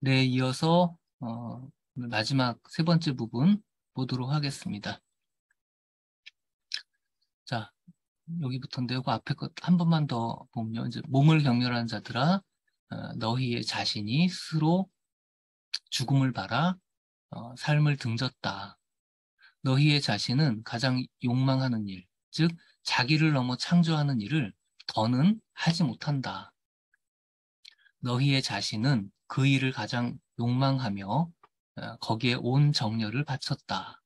네, 이어서 오늘 마지막 세 번째 부분 보도록 하겠습니다. 자, 여기부터인데요. 그 앞에 것 한 번만 더 보면요. 이제 몸을 경멸한 자들아, 너희의 자신이 스스로 죽음을 봐라, 삶을 등졌다. 너희의 자신은 가장 욕망하는 일, 즉 자기를 넘어 창조하는 일을 더는 하지 못한다. 너희의 자신은 그 일을 가장 욕망하며 거기에 온 정열을 바쳤다.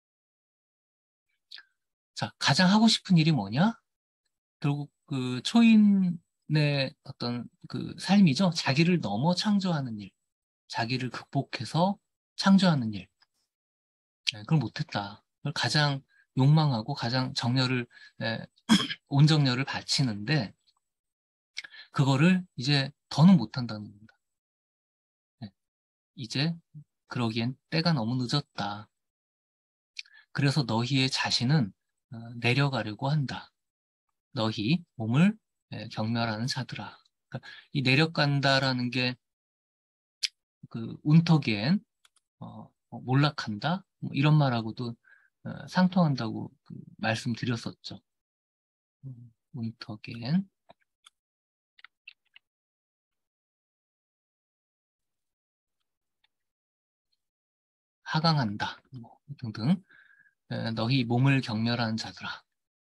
자, 가장 하고 싶은 일이 뭐냐? 결국 그 초인의 어떤 그 삶이죠. 자기를 넘어 창조하는 일, 자기를 극복해서 창조하는 일. 그걸 못했다. 그걸 가장 욕망하고 가장 정열을, 온 정열을 바치는데, 그거를 이제 더는 못한다는 겁니다. 이제 그러기엔 때가 너무 늦었다. 그래서 너희의 자신은 내려가려고 한다. 너희 몸을 경멸하는 자들아. 그러니까 이 내려간다라는 게 그 운터기엔 몰락한다 뭐 이런 말하고도 상통한다고 그 말씀드렸었죠. 운터기엔 하강한다 뭐 등등. 너희 몸을 경멸하는 자들아.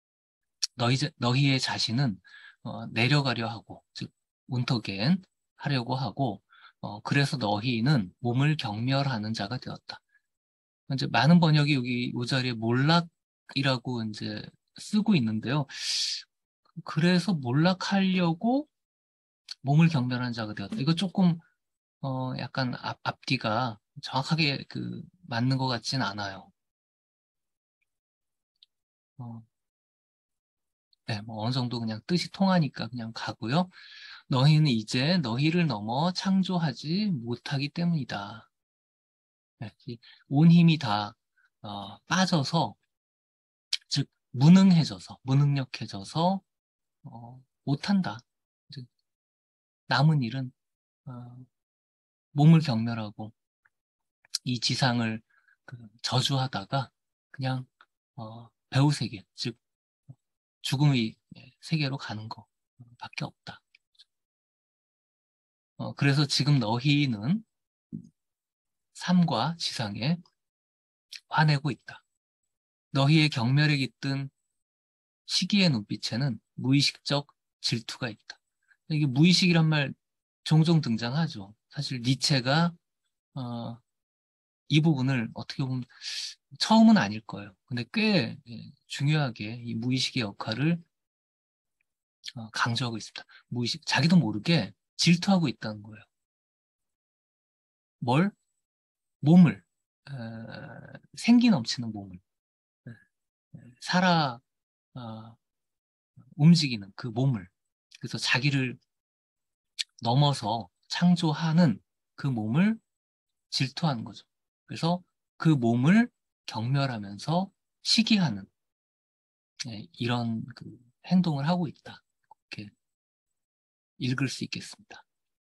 너희의 자신은 내려가려 하고 즉 운터기엔 하려고 하고 그래서 너희는 몸을 경멸하는 자가 되었다. 이제 많은 번역이 여기 이 자리에 몰락이라고 이제 쓰고 있는데요. 그래서 몰락하려고 몸을 경멸한 자가 되었다. 이거 조금 약간 앞뒤가 정확하게 그 맞는 것 같진 않아요. 어, 네, 뭐 어느 정도 그냥 뜻이 통하니까 그냥 가고요. 너희는 이제 너희를 넘어 창조하지 못하기 때문이다. 네, 온 힘이 다 빠져서 즉 무능해져서 무능력해져서 못한다. 즉 남은 일은 어, 몸을 경멸하고 이 지상을 그 저주하다가 그냥 배후 세계, 즉 죽음의 세계로 가는 거밖에 없다. 그래서 지금 너희는 삶과 지상에 화내고 있다. 너희의 경멸에 깃든 시기의 눈빛에는 무의식적 질투가 있다. 이게 무의식이란 말 종종 등장하죠. 사실 니체가 어, 이 부분을 어떻게 보면 처음은 아닐 거예요. 근데 꽤 중요하게 이 무의식의 역할을 강조하고 있습니다. 무의식, 자기도 모르게 질투하고 있다는 거예요. 뭘? 몸을, 생기 넘치는 몸을, 살아, 어, 움직이는 그 몸을. 그래서 자기를 넘어서 창조하는 그 몸을 질투하는 거죠. 그래서 그 몸을 경멸하면서 시기하는 이런 그 행동을 하고 있다. 이렇게 읽을 수 있겠습니다.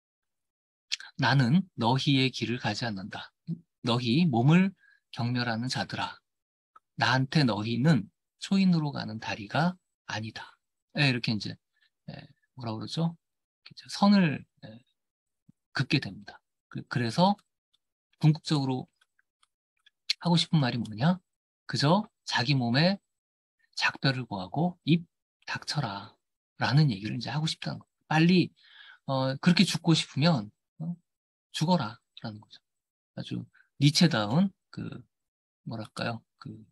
나는 너희의 길을 가지 않는다. 너희 몸을 경멸하는 자들아. 나한테 너희는 초인으로 가는 다리가 아니다. 이렇게 이제 뭐라 그러죠? 선을 긋게 됩니다. 그래서 궁극적으로 하고 싶은 말이 뭐냐? 그저 자기 몸에 작별을 구하고 입 닥쳐라 라는 얘기를 이제 하고 싶다는 거예요. 빨리 그렇게 죽고 싶으면 죽어라 라는 거죠. 아주 니체다운 그 뭐랄까요? 그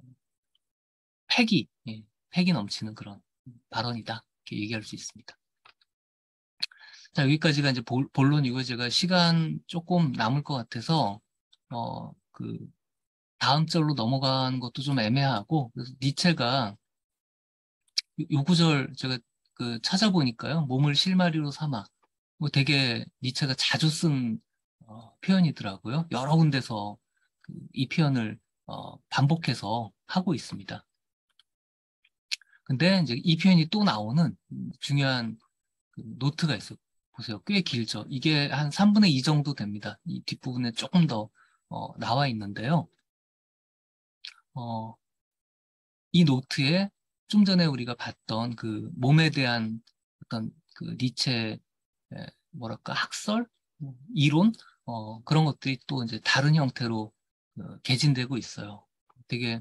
패기 넘치는 그런 발언이다. 이렇게 얘기할 수 있습니다. 자, 여기까지가 이제 본론이고 제가 시간 조금 남을 것 같아서 그 다음 절로 넘어가는 것도 좀 애매하고 그래서 니체가 요 구절 제가 그 찾아보니까요. 몸을 실마리로 삼아. 뭐 되게 니체가 자주 쓴 표현이더라고요. 여러 군데서 이 표현을 반복해서 하고 있습니다. 근데 이제 이 표현이 또 나오는 중요한 그 노트가 있어요. 보세요. 꽤 길죠. 이게 한 3분의 2 정도 됩니다. 이 뒷부분에 조금 더 나와 있는데요. 이 노트에 좀 전에 우리가 봤던 그 몸에 대한 어떤 그 니체의 뭐랄까 학설, 이론 그런 것들이 또 이제 다른 형태로 개진되고 있어요. 되게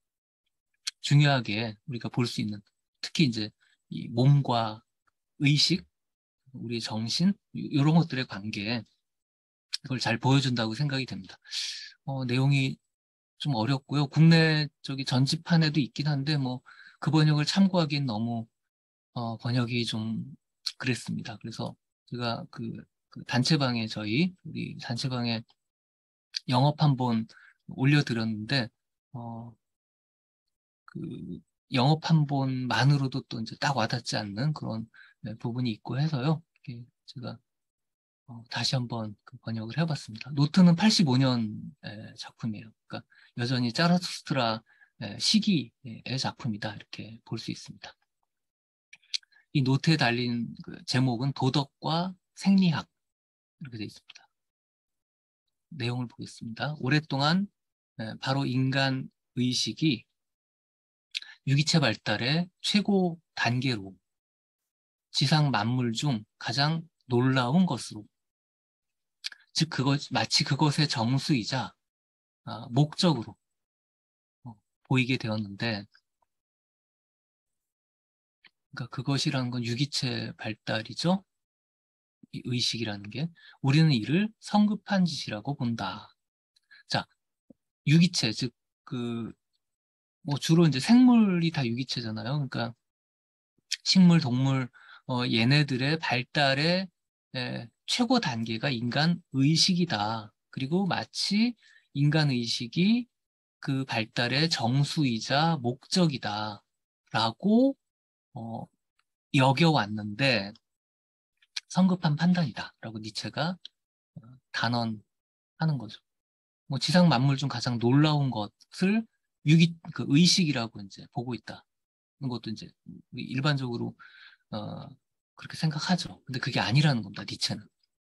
중요하게 우리가 볼 수 있는, 특히 이제 이 몸과 의식, 우리 정신 이런 것들의 관계, 이걸 잘 보여준다고 생각이 됩니다. 내용이 좀 어렵고요. 국내 저기 전집판에도 있긴 한데 뭐 그 번역을 참고하기엔 너무 번역이 좀 그랬습니다. 그래서 제가 그 단체방에 우리 단체방에 영업 한번 올려드렸는데 어, 그 영업 한 번만으로도 또 이제 딱 와닿지 않는 그런 부분이 있고 해서요. 이렇게 제가 다시 한번 그 번역을 해봤습니다. 노트는 85년 작품이에요. 그러니까 여전히 자라투스트라 시기의 작품이다 이렇게 볼 수 있습니다. 이 노트에 달린 그 제목은 도덕과 생리학 이렇게 되어 있습니다. 내용을 보겠습니다. 오랫동안 바로 인간 의식이 유기체 발달의 최고 단계로 지상 만물 중 가장 놀라운 것으로, 즉 마치 그것의 정수이자 목적으로 보이게 되었는데, 그러니까 그것이라는 건 유기체 발달이죠. 이 의식이라는 게 우리는 이를 성급한 짓이라고 본다. 자, 유기체 즉 그 뭐 주로 이제 생물이 다 유기체잖아요. 그러니까 식물, 동물 얘네들의 발달의 최고 단계가 인간 의식이다. 그리고 마치 인간 의식이 그 발달의 정수이자 목적이다. 라고 어, 여겨왔는데 성급한 판단이다. 라고 니체가 단언하는 거죠. 뭐 지상 만물 중 가장 놀라운 것을 그 의식이라고 이제 보고 있다. 것도 이제 일반적으로 어, 그렇게 생각하죠. 근데 그게 아니라는 겁니다. 니체는.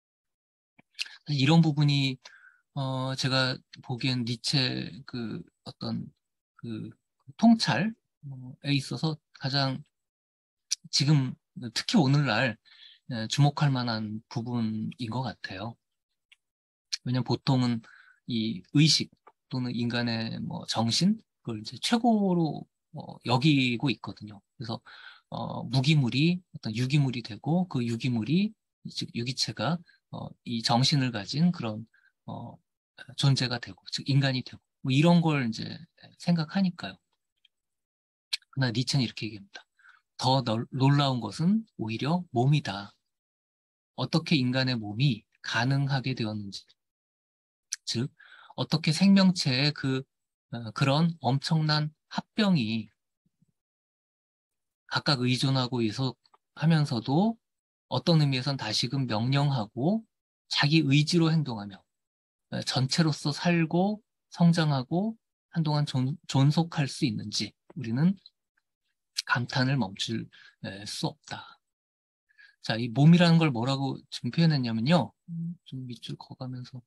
이런 부분이 제가 보기엔 니체 그 어떤 그 통찰에 있어서 가장 지금 특히 오늘날 주목할 만한 부분인 것 같아요. 왜냐면 보통은 이 의식 또는 인간의 뭐 정신 그걸 이제 최고로 여기고 있거든요. 그래서 무기물이 어떤 유기물이 되고 그 유기물이 즉 유기체가 이 정신을 가진 그런 어, 존재가 되고 즉 인간이 되고 뭐 이런 걸 이제 생각하니까요. 그러나 니체는 이렇게 얘기합니다. 더 놀라운 것은 오히려 몸이다. 어떻게 인간의 몸이 가능하게 되었는지, 즉 어떻게 생명체의 그런 엄청난 합병이 각각 의존하고 이속하면서도 어떤 의미에선 다시금 명령하고 자기 의지로 행동하며 전체로서 살고 성장하고 한동안 존속할 수 있는지 우리는 감탄을 멈출 수 없다. 자, 이 몸이라는 걸 뭐라고 지금 표현했냐면요. 좀 밑줄 그어가면서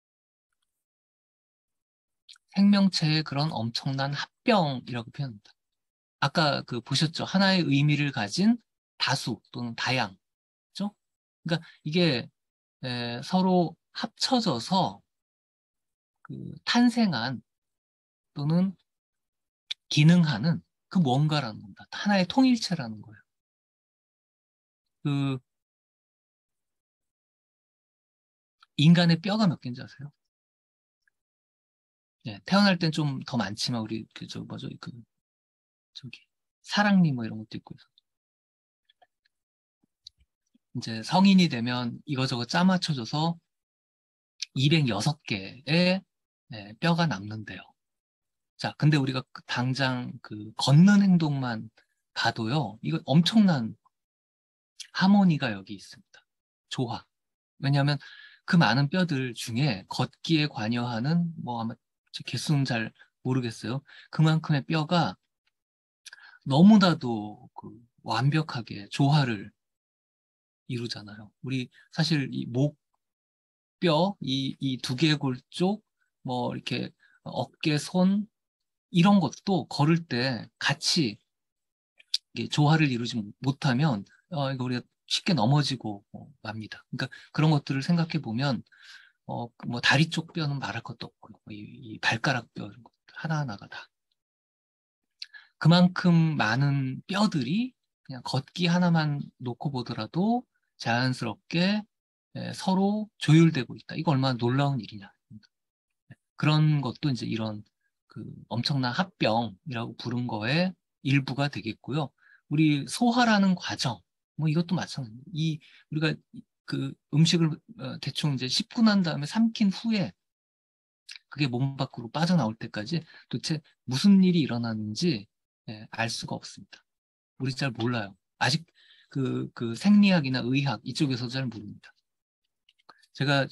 생명체의 그런 엄청난 합병이라고 표현합니다. 아까 그 보셨죠? 하나의 의미를 가진 다수 또는 다양. 그죠? 그러니까 이게 서로 합쳐져서 그 탄생한 또는 기능하는 그 뭔가라는 겁니다. 하나의 통일체라는 거예요. 그 인간의 뼈가 몇 개인지 아세요? 태어날 땐 좀 더 많지만 우리 그저 뭐죠? 저기 사랑니 뭐 이런 것도 있고 해서 이제 성인이 되면 이거저거 짜맞춰져서 206개의 뼈가 남는데요. 자, 근데 우리가 당장 그 걷는 행동만 봐도요, 이거 엄청난 하모니가 여기 있습니다. 조화. 왜냐하면 그 많은 뼈들 중에 걷기에 관여하는 뭐 아마 제 개수는 잘 모르겠어요. 그만큼의 뼈가 너무나도 그 완벽하게 조화를 이루잖아요. 우리 사실 이 목뼈, 이 두 개의 골 쪽, 뭐 이렇게 어깨, 손 이런 것도 걸을 때 같이 이게 조화를 이루지 못하면 이거 우리가 쉽게 넘어지고 맙니다. 그러니까 그런 것들을 생각해 보면 뭐 다리 쪽 뼈는 말할 것도 없고 이 발가락 뼈 이런 것들 하나하나가 다 그만큼 많은 뼈들이 그냥 걷기 하나만 놓고 보더라도 자연스럽게 서로 조율되고 있다. 이거 얼마나 놀라운 일이냐. 그런 것도 이제 이런 그 엄청난 합병이라고 부른 거의 일부가 되겠고요. 우리 소화라는 과정, 뭐 이것도 마찬가지입니다. 우리가 그 음식을 대충 이제 씹고 난 다음에 삼킨 후에 그게 몸 밖으로 빠져나올 때까지 도대체 무슨 일이 일어나는지 알 수가 없습니다. 우리 잘 몰라요. 아직 그 생리학이나 의학 이쪽에서 잘 모릅니다. 제가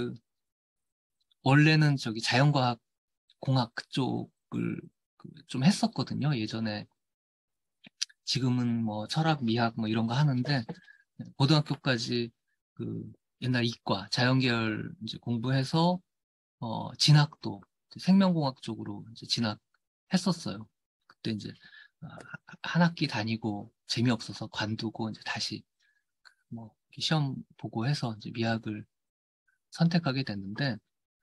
원래는 저기 자연과학 공학 그쪽을 좀 했었거든요. 예전에 지금은 뭐 철학, 미학 뭐 이런 거 하는데 고등학교까지 그 옛날 이과 자연계열 이제 공부해서 진학도 생명공학 쪽으로 이제 진학했었어요. 그때 이제 한 학기 다니고 재미없어서 관두고 이제 다시 뭐 시험 보고 해서 이제 미학을 선택하게 됐는데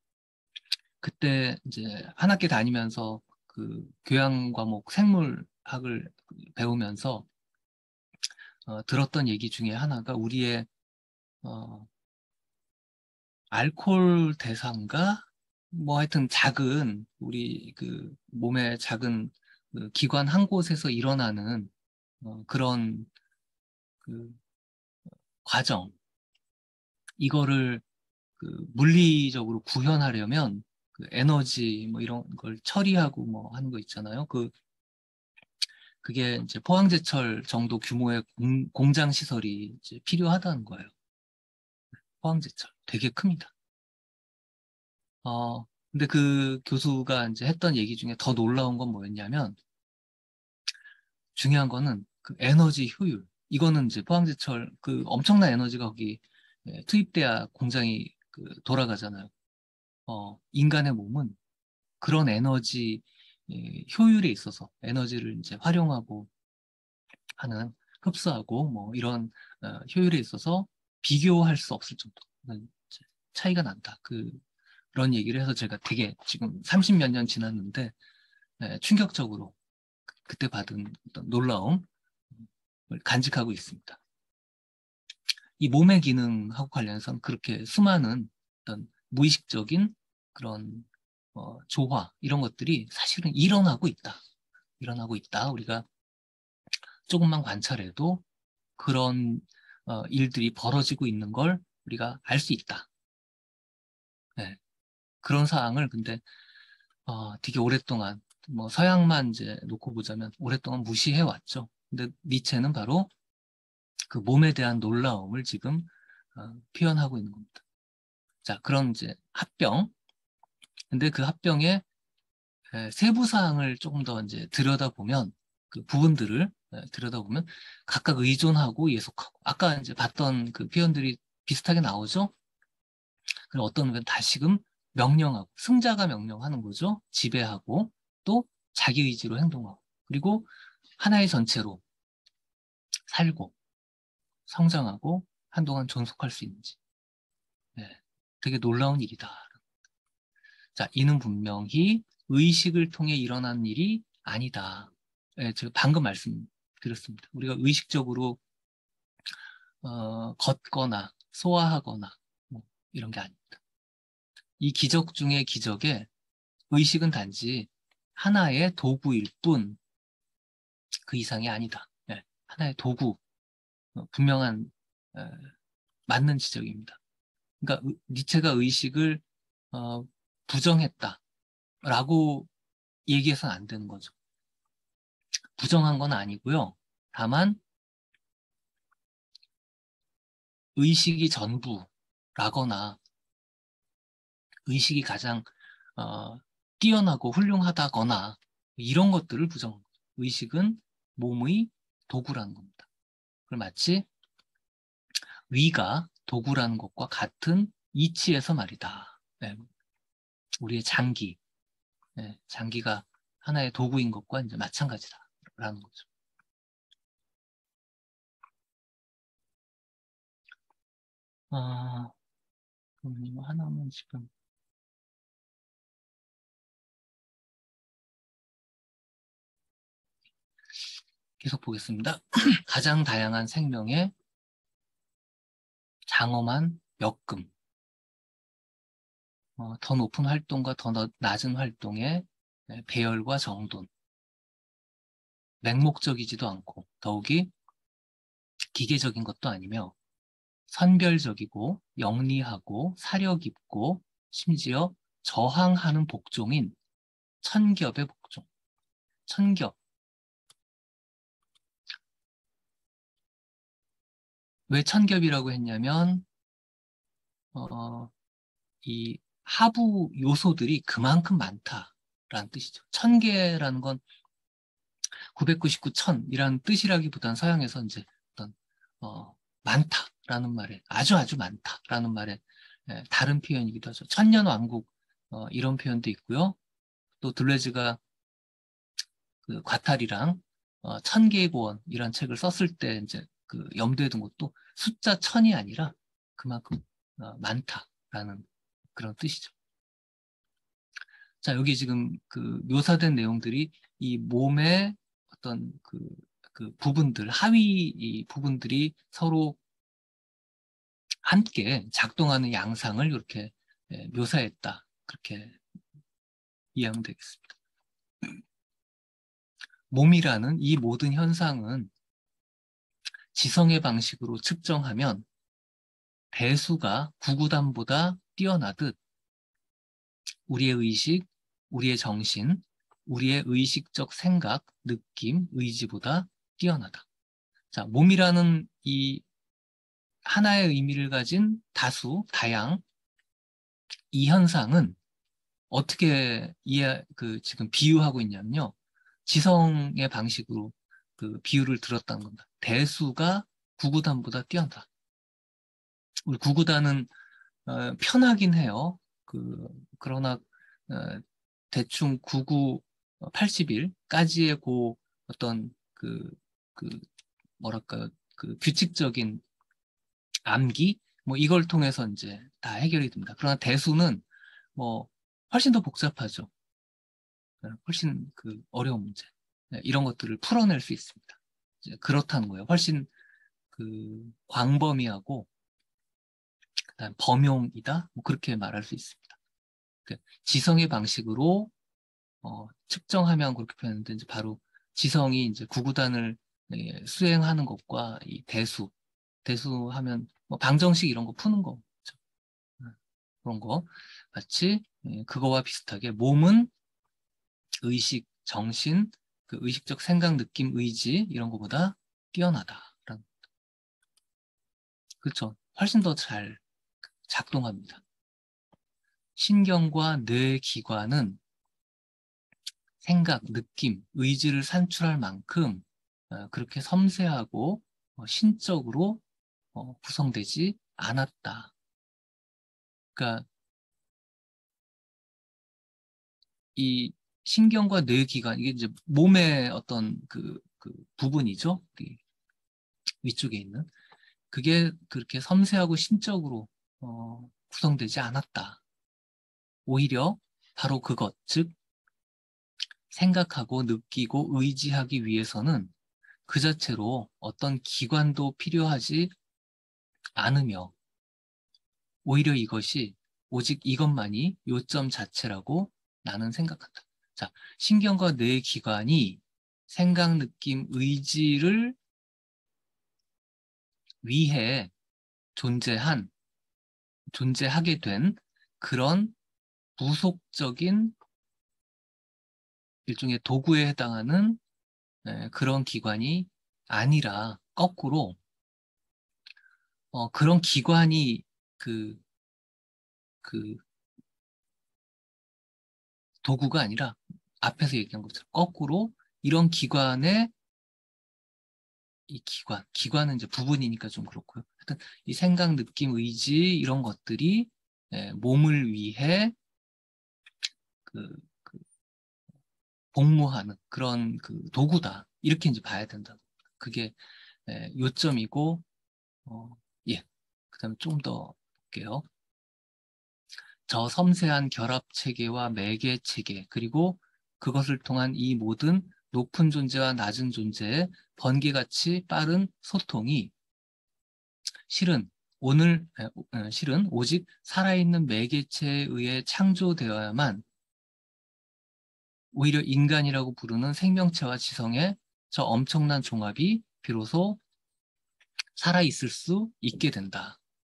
그때 이제 한 학기 다니면서 그 교양 과목 생물학을 배우면서 들었던 얘기 중에 하나가 우리의 알코올 대사인가 뭐 하여튼 작은 우리 그 몸의 작은 그 기관 한 곳에서 일어나는 그런 그 과정 이거를 그 물리적으로 구현하려면 그 에너지 뭐 이런 걸 처리하고 뭐 하는 거 있잖아요. 그게 이제 포항제철 정도 규모의 공장 시설이 이제 필요하다는 거예요. 포항제철 되게 큽니다. 근데 그 교수가 이제 했던 얘기 중에 더 놀라운 건 뭐였냐면 중요한 거는 그 에너지 효율. 이거는 이제 포항제철 그 엄청난 에너지가 거기 투입돼야 공장이 돌아가잖아요. 인간의 몸은 그런 에너지 효율에 있어서 에너지를 이제 활용하고 하는 흡수하고 뭐 이런 효율에 있어서 비교할 수 없을 정도 차이가 난다. 그런 얘기를 해서 제가 되게 지금 30몇 년 지났는데 충격적으로 그때 받은 어떤 놀라움을 간직하고 있습니다. 이 몸의 기능하고 관련해서는 그렇게 수많은 어떤 무의식적인 그런 조화 이런 것들이 사실은 일어나고 있다. 일어나고 있다. 우리가 조금만 관찰해도 그런 일들이 벌어지고 있는 걸 우리가 알 수 있다. 네. 그런 사항을 근데 되게 오랫동안 뭐 서양만 이제 놓고 보자면 오랫동안 무시해 왔죠. 근데 니체는 바로 그 몸에 대한 놀라움을 지금 표현하고 있는 겁니다. 자, 그럼 이제 합병. 근데 그 합병의 세부 사항을 조금 더 이제 들여다보면 그 부분들을 들여다보면 각각 의존하고 예속하고 아까 이제 봤던 그 표현들이 비슷하게 나오죠. 그리고 어떤 건 다시금 명령하고 승자가 명령하는 거죠. 지배하고 또 자기 의지로 행동하고 그리고 하나의 전체로 살고 성장하고 한동안 존속할 수 있는지 되게 놀라운 일이다. 자, 이는 분명히 의식을 통해 일어난 일이 아니다. 제가 방금 말씀드렸습니다. 우리가 의식적으로 걷거나 소화하거나 뭐 이런 게 아닙니다. 이 기적 중의 기적에 의식은 단지 하나의 도구일 뿐 그 이상이 아니다. 하나의 도구, 분명한 맞는 지적입니다. 그러니까 니체가 의식을 부정했다라고 얘기해서는 안 되는 거죠. 부정한 건 아니고요. 다만 의식이 전부라거나 의식이 가장 뛰어나고 훌륭하다거나 이런 것들을 부정한 거죠. 의식은 몸의 도구라는 겁니다. 그걸 마치 위가 도구라는 것과 같은 이치에서 말이다. 네, 우리의 장기, 네, 장기가 하나의 도구인 것과 이제 마찬가지다라는 거죠. 그럼 이거 하나만 지금 계속 보겠습니다. 가장 다양한 생명의 장엄한 역금, 더 높은 활동과 더 낮은 활동의 배열과 정돈, 맹목적이지도 않고 더욱이 기계적인 것도 아니며 선별적이고 영리하고 사려 깊고 심지어 저항하는 복종인 천겹의 복종. 천겹. 왜 천겹이라고 했냐면 이 하부 요소들이 그만큼 많다라는 뜻이죠. 천개라는 건 999, 천이라는 뜻이라기보다는 서양에서 이제 어떤 많다라는 말에 아주 많다라는 말에 다른 표현이기도 하죠. 천년왕국 이런 표현도 있고요. 또 들레즈가 그 과탈이랑 천개의 고원 이란 책을 썼을 때 이제 그 염두에 둔 것도 숫자 천이 아니라 그만큼 많다라는 그런 뜻이죠. 자, 여기 지금 그 묘사된 내용들이 이 몸의 어떤 그 부분들, 하위 이 부분들이 서로 함께 작동하는 양상을 이렇게 묘사했다. 그렇게 이해하면 되겠습니다. 몸이라는 이 모든 현상은 지성의 방식으로 측정하면 배수가 구구단보다 뛰어나듯 우리의 의식, 우리의 정신, 우리의 의식적 생각, 느낌, 의지보다 뛰어나다. 자, 몸이라는 이 하나의 의미를 가진 다수, 다양, 이 현상은 어떻게 지금 비유하고 있냐면요. 지성의 방식으로 그 비유를 들었다는 겁니다. 대수가 구구단보다 뛰어나다. 우리 구구단은 편하긴 해요. 그러나 대충 99, 80일까지의 어떤 그 뭐랄까요, 그 규칙적인 암기 뭐 이걸 통해서 이제 다 해결이 됩니다. 그러나 대수는 뭐 훨씬 더 복잡하죠. 훨씬 그 어려운 문제 이런 것들을 풀어낼 수 있습니다. 이제 그렇다는 거예요. 훨씬 그 광범위하고 그다음 범용이다 뭐 그렇게 말할 수 있습니다. 지성의 방식으로 측정하면 그렇게 표현하는데 이제 바로 지성이 이제 구구단을 수행하는 것과 이 대수하면 뭐 방정식 이런 거 푸는 거죠. 그런 거 마치 그거와 비슷하게 몸은 의식, 정신, 그 의식적 생각, 느낌, 의지 이런 거보다 뛰어나다라는 그렇죠. 훨씬 더 잘 작동합니다. 신경과 뇌 기관은 생각, 느낌, 의지를 산출할 만큼 그렇게 섬세하고 신적으로 구성되지 않았다. 그러니까 이 신경과 뇌기관 이게 이제 몸의 어떤 그 부분이죠. 위쪽에 있는 그게 그렇게 섬세하고 신적으로 구성되지 않았다. 오히려 바로 그것, 즉 생각하고 느끼고 의지하기 위해서는 그 자체로 어떤 기관도 필요하지 않으며 오히려 이것이 오직 이것만이 요점 자체라고 나는 생각한다. 자, 신경과 뇌 기관이 생각, 느낌, 의지를 위해 존재하게 된 그런 부속적인 일종의 도구에 해당하는 그런 기관이 아니라 거꾸로 그런 기관이 그 도구가 아니라 앞에서 얘기한 것처럼 거꾸로 이런 기관의 이 기관은 이제 부분이니까 좀 그렇고요. 하여튼 이 생각, 느낌, 의지 이런 것들이 몸을 위해 그 복무하는 그런 그 도구다. 이렇게 이제 봐야 된다. 그게 요점이고, 예. 그다음에 좀 더 볼게요. 저 섬세한 결합 체계와 매개 체계, 그리고 그것을 통한 이 모든 높은 존재와 낮은 존재의 번개같이 빠른 소통이 실은 오직 살아있는 매개체에 의해 창조되어야만 오히려 인간이라고 부르는 생명체와 지성의 저 엄청난 종합이 비로소 살아있을 수 있게 된다.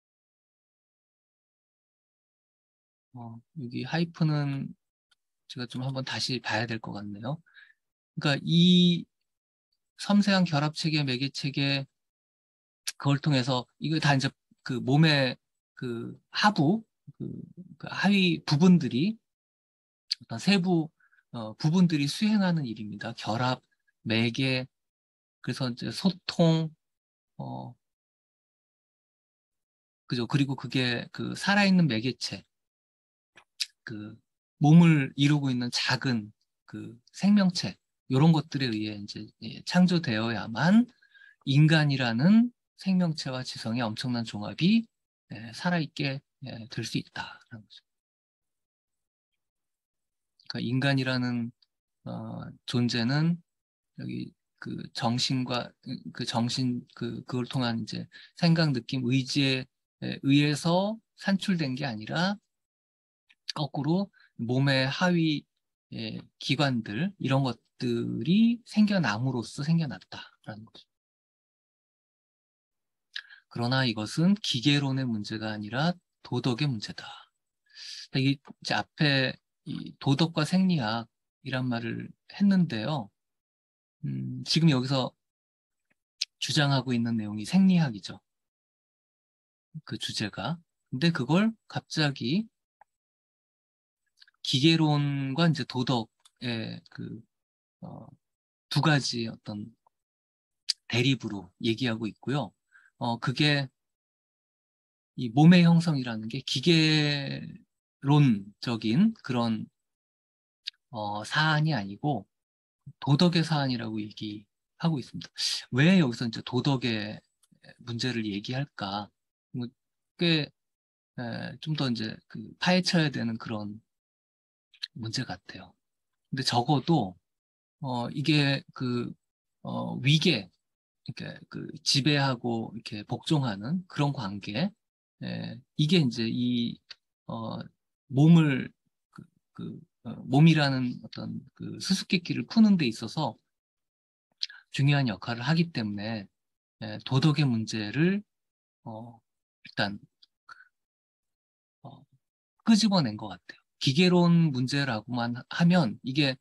여기 하이픈은 제가 좀 한번 다시 봐야 될 것 같네요. 그러니까 이 섬세한 결합체계, 매개체계, 그걸 통해서 이거 다 이제 그 몸의 그 하부, 그, 그 하위 부분들이 어떤 세부 부분들이 수행하는 일입니다. 결합, 매개, 그래서 이제 소통, 어, 그죠. 그리고 그게 그 살아있는 매개체, 그 몸을 이루고 있는 작은 그 생명체, 이런 것들에 의해 이제 창조되어야만 인간이라는 생명체와 지성의 엄청난 종합이 살아있게 될 수 있다라는 거죠. 그러니까 인간이라는 존재는 여기 그 정신과 그 정신 그걸 통한 이제 생각, 느낌, 의지에 의해서 산출된 게 아니라 거꾸로 몸의 하위 기관들 이런 것들이 생겨남으로써 생겨났다라는 거죠. 그러나 이것은 기계론의 문제가 아니라 도덕의 문제다. 이 이제 앞에 이 도덕과 생리학이란 말을 했는데요. 지금 여기서 주장하고 있는 내용이 생리학이죠. 그 주제가. 근데 그걸 갑자기 기계론과 이제 도덕의 그, 두 가지 어떤 대립으로 얘기하고 있고요. 그게 이 몸의 형성이라는 게 기계론적인 그런 사안이 아니고 도덕의 사안이라고 얘기하고 있습니다. 왜 여기서 이제 도덕의 문제를 얘기할까? 뭐 꽤 좀 더 이제 그 파헤쳐야 되는 그런 문제 같아요. 근데 적어도 이게 그 위계 이렇게 그 지배하고 이렇게 복종하는 그런 관계, 이게 이제 이 어, 몸을 몸이라는 어떤 그 수수께끼를 푸는 데 있어서 중요한 역할을 하기 때문에 도덕의 문제를 일단 어, 끄집어낸 것 같아요. 기계론 문제라고만 하면 이게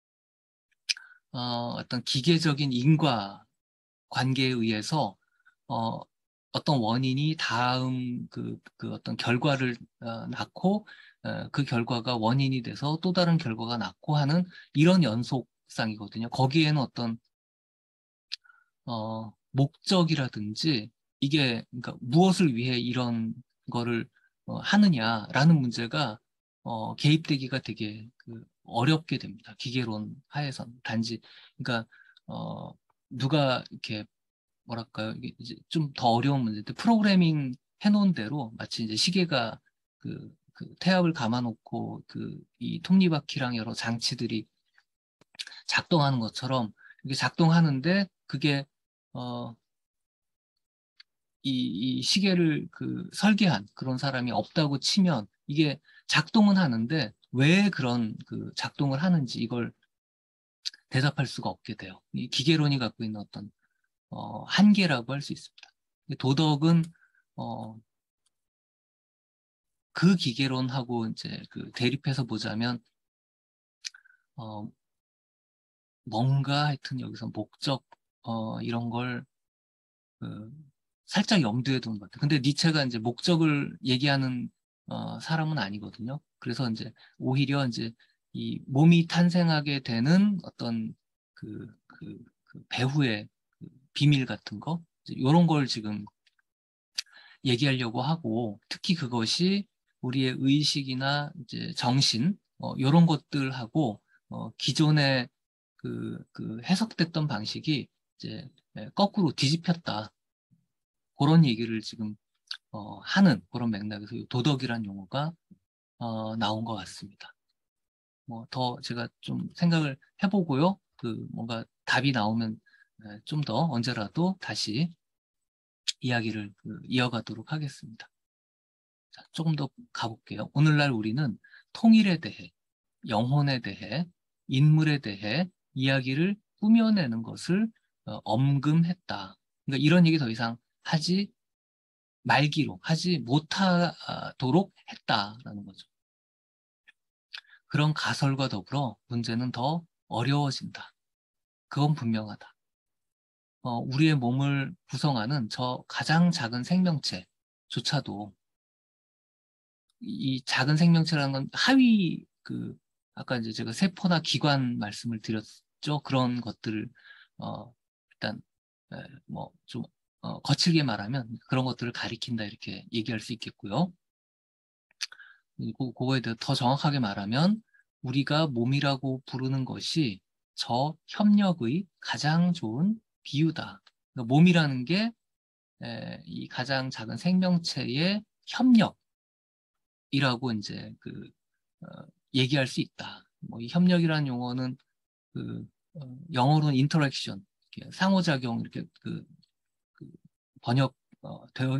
어떤 기계적인 인과 관계에 의해서 어, 어떤 원인이 다음 그 어떤 결과를 낳고 그 결과가 원인이 돼서 또 다른 결과가 낳고 하는 이런 연속상이거든요. 거기에는 어떤 목적이라든지 이게 그러니까 무엇을 위해 이런 거를 하느냐라는 문제가 개입되기가 되게 그 어렵게 됩니다. 기계론 하에선 단지 그러니까 어, 누가 이렇게 뭐랄까요? 이게 이제 좀 더 어려운 문제인데 프로그래밍 해놓은 대로 마치 이제 시계가 그 태압을 감아놓고 그 이 톱니바퀴랑 여러 장치들이 작동하는 것처럼 이게 작동하는데 그게 어, 이 시계를 그 설계한 그런 사람이 없다고 치면 이게 작동은 하는데 왜 그런 그 작동을 하는지 이걸 대답할 수가 없게 돼요. 이 기계론이 갖고 있는 어떤 한계라고 할 수 있습니다. 도덕은 어, 그 기계론하고 이제 그 대립해서 보자면 어, 뭔가 하여튼 여기서 목적 이런 걸 그, 살짝 염두에 두는 것 같아요. 근데 니체가 이제 목적을 얘기하는 사람은 아니거든요. 그래서 이제 오히려 이제 이 몸이 탄생하게 되는 어떤 그 배후의 비밀 같은 거 이런 걸 지금 얘기하려고 하고 특히 그것이 우리의 의식이나 이제 정신 이런 것들하고 기존의 그 해석됐던 방식이 이제 거꾸로 뒤집혔다. 그런 얘기를 지금 하는 그런 맥락에서 이 도덕이란 용어가 나온 것 같습니다. 뭐 더 제가 좀 생각을 해보고요. 그 뭔가 답이 나오면 좀 더 언제라도 다시 이야기를 이어가도록 하겠습니다. 자, 조금 더 가볼게요. 오늘날 우리는 통일에 대해, 영혼에 대해, 인물에 대해 이야기를 꾸며내는 것을 엄금했다. 그러니까 이런 얘기 더 이상 하지 말기로, 하지 못하도록 했다라는 거죠. 그런 가설과 더불어 문제는 더 어려워진다. 그건 분명하다. 우리의 몸을 구성하는 저 가장 작은 생명체조차도 이 작은 생명체라는 건 하위 아까 이제 제가 세포나 기관 말씀을 드렸죠. 그런 것들을 일단 뭐 좀 거칠게 말하면 그런 것들을 가리킨다 이렇게 얘기할 수 있겠고요. 그리고 그거에 대해 더 정확하게 말하면 우리가 몸이라고 부르는 것이 저 협력의 가장 좋은 비유다. 그러니까 몸이라는 게 이 가장 작은 생명체의 협력이라고 이제 얘기할 수 있다. 뭐 이 협력이라는 용어는 영어로는 인터랙션, 상호작용 이렇게 그 번역 되어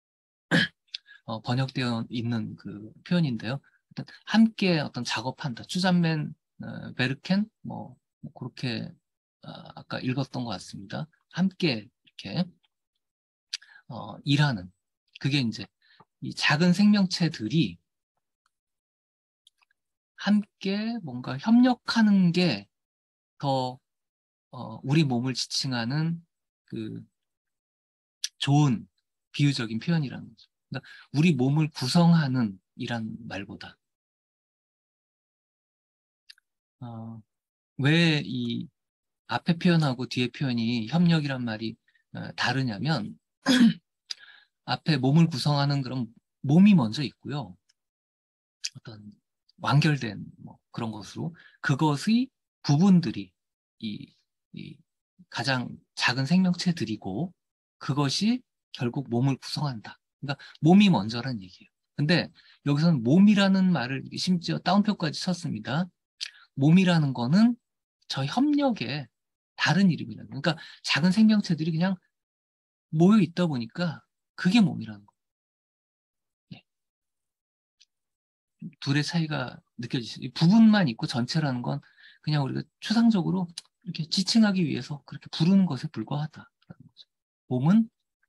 번역되어 있는 그 표현인데요. 함께 어떤 작업한다. 추잔맨 베르켄 뭐 그렇게 아까 읽었던 것 같습니다. 함께 이렇게 일하는 그게 이제 이 작은 생명체들이 함께 뭔가 협력하는 게 더 우리 몸을 지칭하는 그 좋은 비유적인 표현이라는 거죠. 그러니까 우리 몸을 구성하는 이란 말보다 왜 이 앞에 표현하고 뒤에 표현이 협력이란 말이 다르냐면 앞에 몸을 구성하는 그런 몸이 먼저 있고요. 어떤 완결된 뭐 그런 것으로 그것의 부분들이 이, 이 가장 작은 생명체들이고 그것이 결국 몸을 구성한다. 그러니까 몸이 먼저란 얘기예요. 근데 여기서는 몸이라는 말을 심지어 따옴표까지 쳤습니다. 몸이라는 거는 저 협력의 다른 이름이라는 거예요. 그러니까 작은 생명체들이 그냥 모여 있다 보니까 그게 몸이라는 거예요. 예. 둘의 차이가 느껴지시죠? 부분만 있고 전체라는 건 그냥 우리가 추상적으로 이렇게 지칭하기 위해서 그렇게 부르는 것에 불과하다라는 거죠. 몸은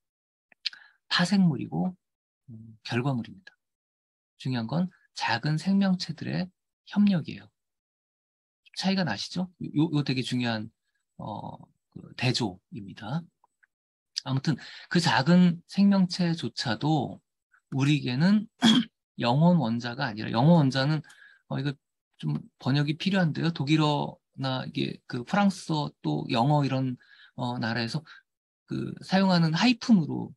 파생물이고 결과물입니다. 중요한 건 작은 생명체들의 협력이에요. 차이가 나시죠? 요 되게 중요한 대조입니다. 아무튼 그 작은 생명체조차도 우리에게는 영혼 원자가 아니라 영혼 원자는 이거 좀 번역이 필요한데요. 독일어나 이게 그 프랑스어 또 영어 이런 나라에서 사용하는 하이픈으로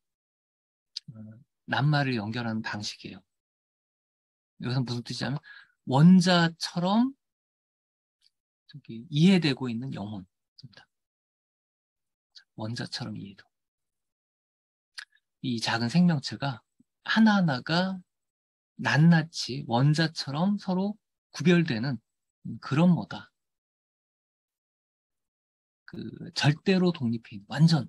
낱말을 연결하는 방식이에요. 여기서 무슨 뜻이냐면 원자처럼 이해되고 있는 영혼입니다. 원자처럼 이해도. 이 작은 생명체가 하나하나가 낱낱이 원자처럼 서로 구별되는 그런 뭐다. 절대로 독립해 있는 완전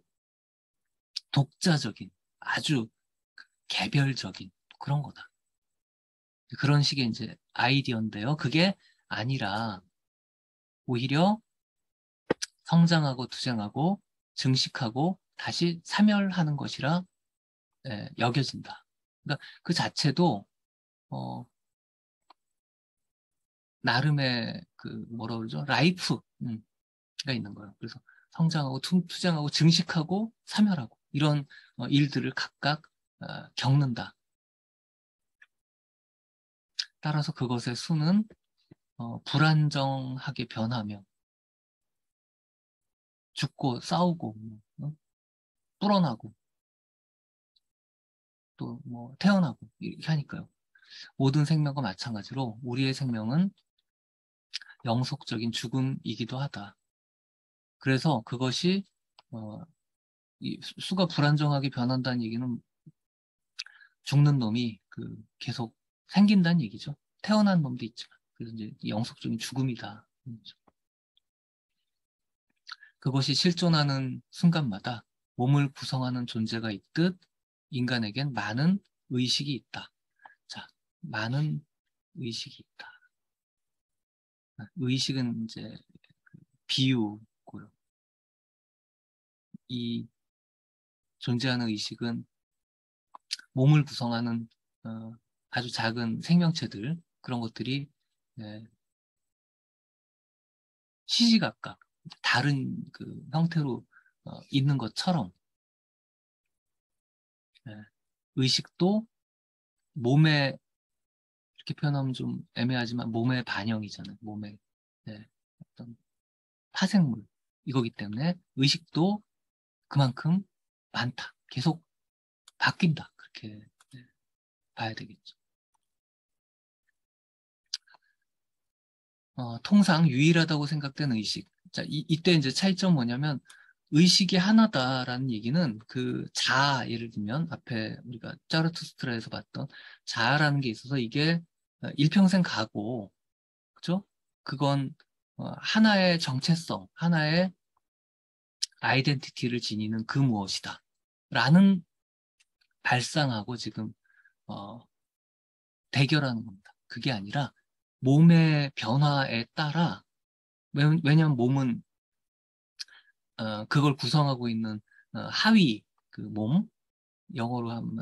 독자적인 아주 개별적인 그런 거다. 그런 식의 이제 아이디어인데요. 그게 아니라 오히려 성장하고 투쟁하고 증식하고 다시 사멸하는 것이라 여겨진다. 그러니까 그 자체도 나름의 뭐라 그러죠? 라이프가 있는 거예요. 그래서 성장하고 투쟁하고 증식하고 사멸하고 이런 일들을 각각 겪는다. 따라서 그것의 수는 불안정하게 변하며 죽고 싸우고 불어나고 또 뭐 태어나고 이렇게 하니까요. 모든 생명과 마찬가지로 우리의 생명은 영속적인 죽음이기도 하다. 그래서 그것이 이 수가 불안정하게 변한다는 얘기는 죽는 놈이 계속 생긴다는 얘기죠. 태어난 놈도 있지만. 그래서 이제 영속적인 죽음이다. 그것이 실존하는 순간마다 몸을 구성하는 존재가 있듯 인간에겐 많은 의식이 있다. 자, 많은 의식이 있다. 의식은 이제 비유고요. 이 존재하는 의식은 몸을 구성하는 아주 작은 생명체들, 그런 것들이 예, 시시각각 다른 형태로 있는 것처럼 예, 의식도 몸에, 이렇게 표현하면 좀 애매하지만 몸의 반영이잖아요. 몸의 예, 어떤 파생물 이거기 때문에 의식도 그만큼 많다. 계속 바뀐다. 그렇게 봐야 되겠죠. 통상 유일하다고 생각되는 의식. 자, 이때 이제 차이점 뭐냐면 의식이 하나다라는 얘기는 예를 들면 앞에 우리가 짜르투스트라에서 봤던 자아라는 게 있어서 이게 일평생 가고, 그죠? 그건 하나의 정체성, 하나의 아이덴티티를 지니는 그 무엇이다. 라는 발상하고 지금 어, 대결하는 겁니다. 그게 아니라 몸의 변화에 따라, 왜냐하면 몸은 그걸 구성하고 있는 하위 몸, 영어로 하면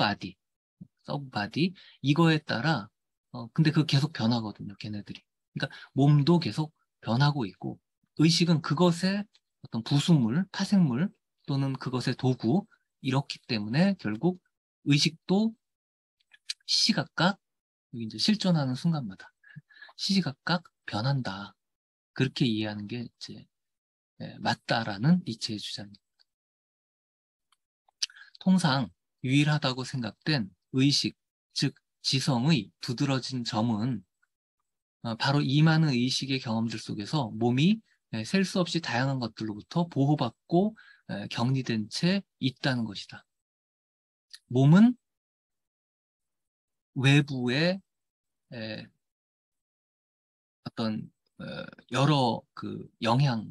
서브바디 이거에 따라 근데 그거 계속 변하거든요, 걔네들이. 그러니까 몸도 계속 변하고 있고 의식은 그것의 어떤 부수물, 파생물 또는 그것의 도구 이렇기 때문에 결국 의식도 시시각각 여기 이제 실존하는 순간마다 시시각각 변한다. 그렇게 이해하는 게 이제 맞다라는 니체의 주장입니다. 통상 유일하다고 생각된 의식, 즉 지성의 두드러진 점은 바로 이 많은 의식의 경험들 속에서 몸이 셀 수 없이 다양한 것들로부터 보호받고 격리된 채 있다는 것이다. 몸은 외부의 어떤 여러 영향,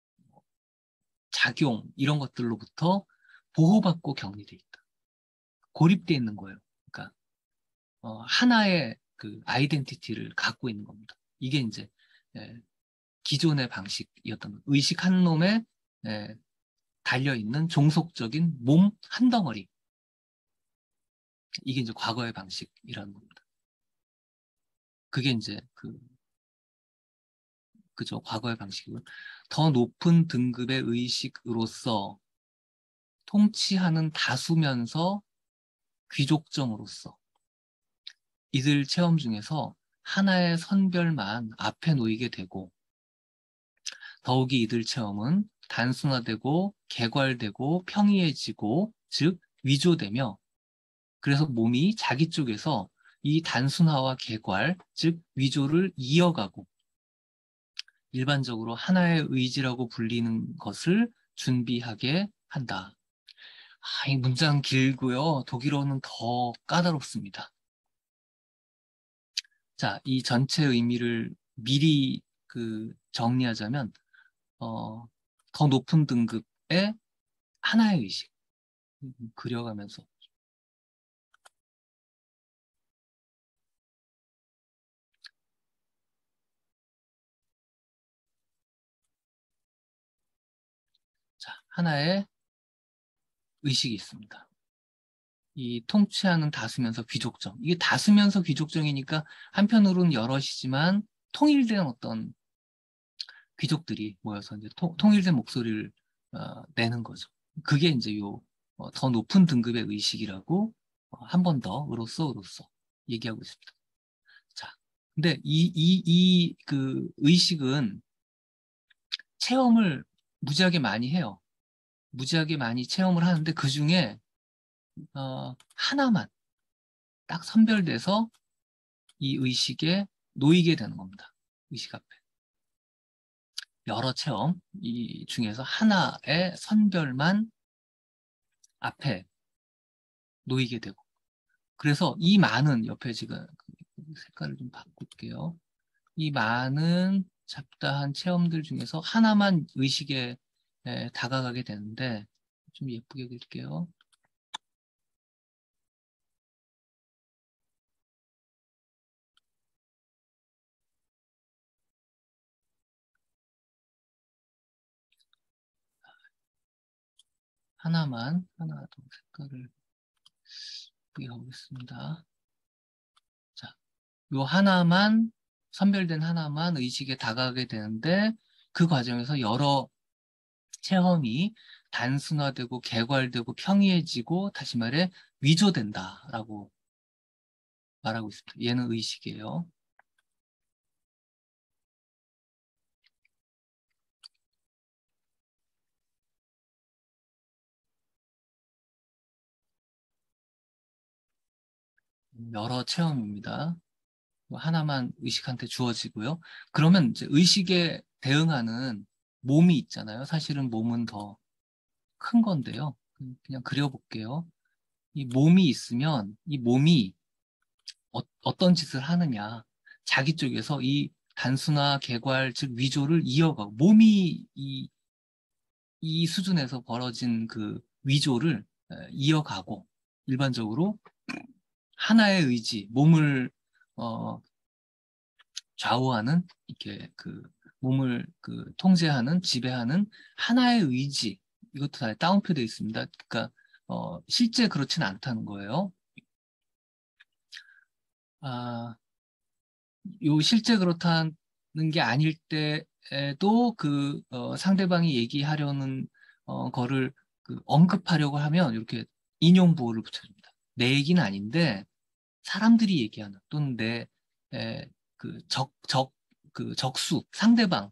작용 이런 것들로부터 보호받고 격리돼 있다. 고립돼 있는 거예요. 그러니까 하나의 아이덴티티를 갖고 있는 겁니다. 이게 이제 기존의 방식이었던 거예요. 의식 한 놈에 달려있는 종속적인 몸 한 덩어리. 이게 이제 과거의 방식이라는 겁니다. 그게 이제 그죠. 과거의 방식이고요. 더 높은 등급의 의식으로서 통치하는 다수면서 귀족정으로서 이들 체험 중에서 하나의 선별만 앞에 놓이게 되고 더욱이 이들 체험은 단순화되고 개괄되고 평이해지고 즉 위조되며 그래서 몸이 자기 쪽에서 이 단순화와 개괄 즉 위조를 이어가고 일반적으로 하나의 의지라고 불리는 것을 준비하게 한다. 이 문장 길고요. 독일어는 더 까다롭습니다. 자, 이 전체 의미를 미리 정리하자면 더 높은 등급의 하나의 의식 그려가면서 자, 하나의 의식이 있습니다. 이 통치하는 다수면서 귀족정. 이게 다수면서 귀족정이니까 한편으로는 여럿이지만 통일된 어떤 귀족들이 모여서 이제 통일된 목소리를 내는 거죠. 그게 이제 더 높은 등급의 의식이라고 한 번 더 으로써 얘기하고 있습니다. 자, 근데 그 의식은 체험을 무지하게 많이 해요. 무지하게 많이 체험을 하는데 그 중에 하나만 딱 선별돼서 이 의식에 놓이게 되는 겁니다. 의식 앞에. 여러 체험 이 중에서 하나의 선별만 앞에 놓이게 되고. 그래서 이 많은 옆에 지금 색깔을 좀 바꿀게요. 이 많은 잡다한 체험들 중에서 하나만 의식에 다가가게 되는데 좀 예쁘게 그릴게요. 하나 더 색깔을 예쁘게 가보겠습니다. 자, 요 하나만 선별된 하나만 의식에 다가가게 되는데 그 과정에서 여러 체험이 단순화되고 객관되고 평이해지고 다시 말해 위조된다라고 말하고 있습니다. 얘는 의식이에요. 여러 체험입니다. 하나만 의식한테 주어지고요. 그러면 이제 의식에 대응하는 몸이 있잖아요. 사실은 몸은 더 큰 건데요. 그냥 그려볼게요. 이 몸이 있으면 이 몸이 어떤 짓을 하느냐. 자기 쪽에서 이 단순화, 개괄, 즉 위조를 이어가고 몸이 이 수준에서 벌어진 그 위조를 이어가고 일반적으로 하나의 의지, 몸을 어, 좌우하는 이렇게 그 몸을 그 통제하는 지배하는 하나의 의지 이것도 다 다운표되어 있습니다. 그러니까 실제 그렇지는 않다는 거예요. 아, 요 실제 그렇다는 게 아닐 때에도 그 상대방이 얘기하려는 거를 그 언급하려고 하면 이렇게 인용부호를 붙여줍니다. 내 얘기는 아닌데 사람들이 얘기하는 또는 내 그 그 적수 상대방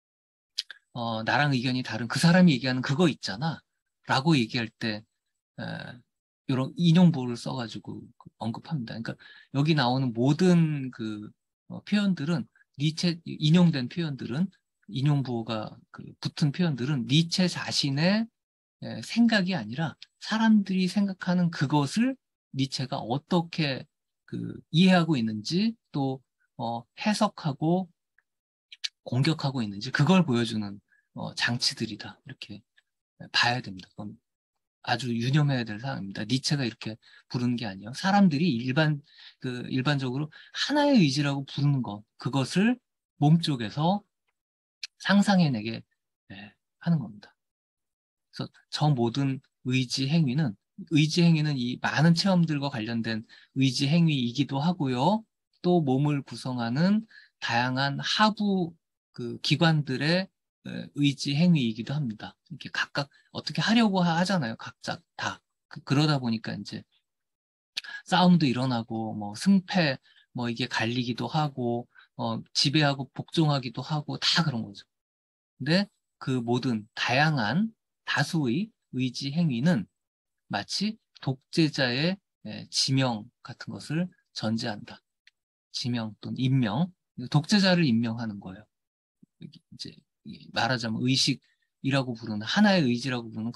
나랑 의견이 다른 그 사람이 얘기하는 그거 있잖아 라고 얘기할 때 에, 이런 인용부호를 써가지고 그 언급합니다. 그러니까 여기 나오는 모든 그 표현들은 니체 인용된 표현들은 인용부호가 그 붙은 표현들은 니체 자신의 생각이 아니라 사람들이 생각하는 그것을 니체가 어떻게 그 이해하고 있는지 또 해석하고 공격하고 있는지 그걸 보여주는 장치들이다 이렇게 봐야 됩니다. 그건 아주 유념해야 될 사항입니다. 니체가 이렇게 부르는 게 아니에요. 사람들이 일반적으로 하나의 의지라고 부르는 것, 그것을 몸쪽에서 상상해내게 하는 겁니다. 그래서 저 모든 의지 행위는 이 많은 체험들과 관련된 의지 행위이기도 하고요. 또 몸을 구성하는 다양한 하부 그 기관들의 의지 행위이기도 합니다. 이렇게 각각 어떻게 하려고 하잖아요. 각자 다. 그러다 보니까 이제 싸움도 일어나고 뭐 승패 뭐 이게 갈리기도 하고 지배하고 복종하기도 하고 다 그런 거죠. 근데 그 모든 다양한 다수의 의지 행위는 마치 독재자의 지명 같은 것을 전제한다. 지명 또는 임명, 독재자를 임명하는 거예요. 이제 말하자면 의식이라고 부르는 하나의 의지라고 부르는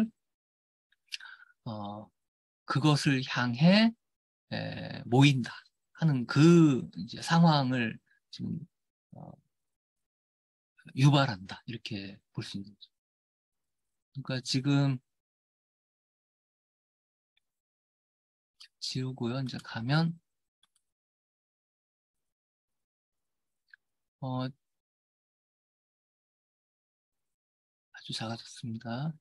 어, 그것을 향해 모인다 하는 그 이제 상황을 지금 어, 유발한다 이렇게 볼 수 있는 거죠. 그러니까 지금 지우고요. 이제 가면 아주 작아졌습니다.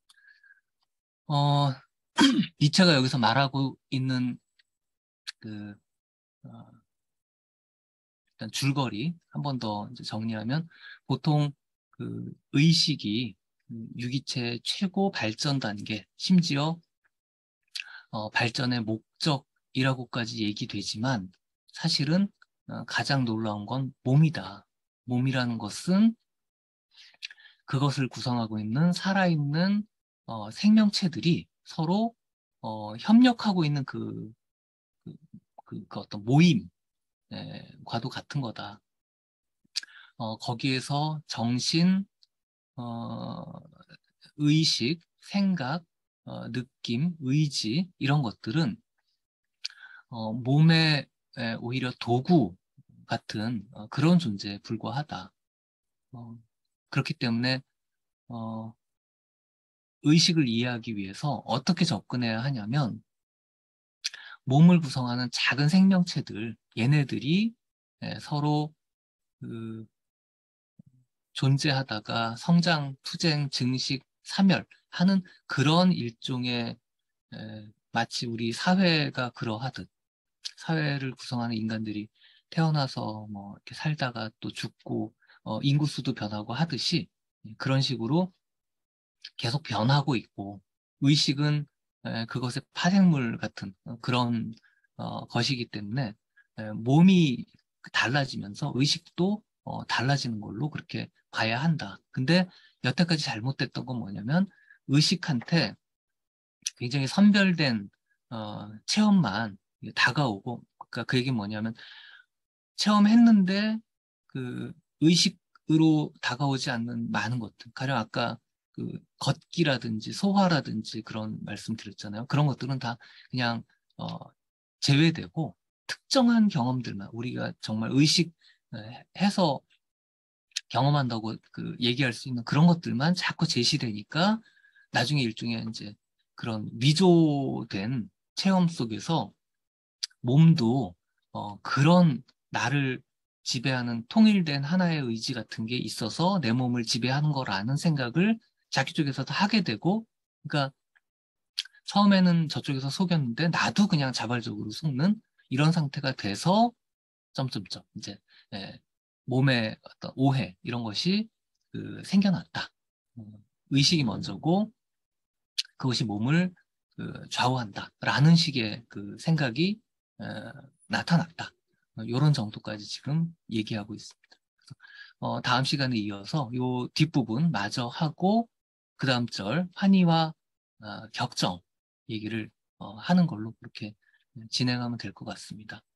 어, 니체가 여기서 말하고 있는 그 어, 일단 줄거리 한 번 더 정리하면 보통 그 의식이 유기체의 최고 발전 단계, 심지어 발전의 목적이라고까지 얘기되지만 사실은 가장 놀라운 건 몸이다. 몸이라는 것은 그것을 구성하고 있는 살아있는 생명체들이 서로 협력하고 있는 그 어떤 모임, 과도 같은 거다. 거기에서 정신, 어, 의식, 생각, 느낌, 의지 이런 것들은 몸의 오히려 도구 같은 그런 존재에 불과하다. 어, 그렇기 때문에 의식을 이해하기 위해서 어떻게 접근해야 하냐면 몸을 구성하는 작은 생명체들, 얘네들이 서로 그 존재하다가 성장, 투쟁, 증식, 사멸하는 그런 일종의 마치 우리 사회가 그러하듯 사회를 구성하는 인간들이 태어나서 뭐 이렇게 살다가 또 죽고 인구수도 변하고 하듯이 그런 식으로 계속 변하고 있고 의식은 그것의 파생물 같은 그런 것이기 때문에 몸이 달라지면서 의식도 달라지는 걸로 그렇게 봐야 한다. 근데 여태까지 잘못됐던 건 뭐냐면 의식한테 굉장히 선별된 체험만 다가오고 그러니까 그 얘기는 뭐냐면 체험했는데 그 의식으로 다가오지 않는 많은 것들 가령 아까 그 걷기라든지 소화라든지 그런 말씀 드렸잖아요. 그런 것들은 다 그냥 어, 제외되고 특정한 경험들만 우리가 정말 의식해서 경험한다고 그 얘기할 수 있는 그런 것들만 자꾸 제시되니까 나중에 일종의 이제 그런 위조된 체험 속에서 몸도 그런 나를 지배하는 통일된 하나의 의지 같은 게 있어서 내 몸을 지배하는 거라는 생각을 자기 쪽에서도 하게 되고, 그러니까 처음에는 저쪽에서 속였는데 나도 그냥 자발적으로 속는 이런 상태가 돼서 점점점 이제 예, 몸의 어떤 오해 이런 것이 생겨났다. 의식이 먼저고 그것이 몸을 좌우한다라는 식의 그 생각이 어, 나타났다. 이런 정도까지 지금 얘기하고 있습니다. 그래서, 다음 시간에 이어서 이 뒷부분 마저 하고 그 다음 절 환희와 격정 얘기를 하는 걸로 그렇게 진행하면 될 것 같습니다.